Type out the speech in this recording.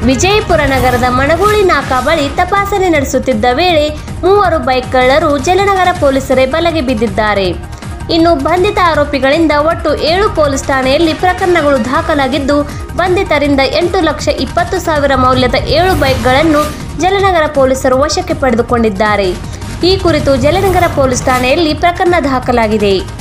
ವಿಜಯಪುರ ನಗರದ ಮಣಗೂಳಿ ನಾಕಾ ಬಳಿ ತಪಾಸಣೆ ನಡೆಸುತ್ತಿದ್ದ ವೇಳೆ 3 ಬೈಕ್ ಕಳ್ಳರು ಜಲನಗರ ಪೊಲೀಸರೇ ಬಲೆಗೆ ಬಿದ್ದಿದ್ದಾರೆ. ಇನ್ನು ಬಂಧಿತ ಆರೋಪಿಗಳಿಂದ ಒಟ್ಟು 7 ಪೊಲೀಸ್ ಠಾಣೆಯಲ್ಲಿ ಪ್ರಕರಣಗಳು ದಾಖಲಾಗಿದ್ದು, ಬಂಧಿತರಿಂದ 8,20,000 ಮೌಲ್ಯದ 7 ಬೈಕ್ಗಳನ್ನು ಜಲನಗರ ಪೊಲೀಸರು ವಶಕ್ಕೆ ಪಡೆದುಕೊಂಡಿದ್ದಾರೆ. ಈ ಕುರಿತು ಜಲನಗರ ಪೊಲೀಸ್ ಠಾಣೆಯಲ್ಲಿ ಪ್ರಕರಣ ದಾಖಲಾಗಿದೆ.